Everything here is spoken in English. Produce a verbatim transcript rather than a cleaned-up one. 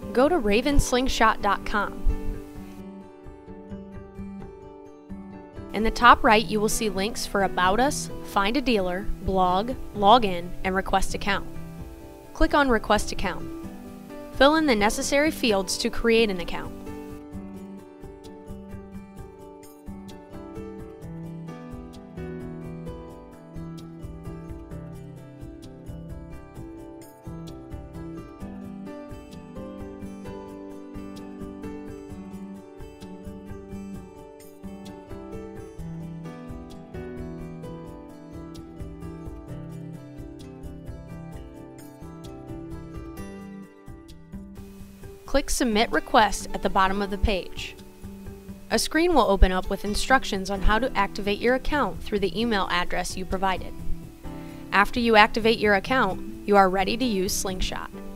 go to raven slingshot dot com. In the top right, you will see links for About Us, Find a Dealer, Blog, Login, and Request Account. Click on Request Account. Fill in the necessary fields to create an account. Click Submit Request at the bottom of the page. A screen will open up with instructions on how to activate your account through the email address you provided. After you activate your account, you are ready to use Slingshot.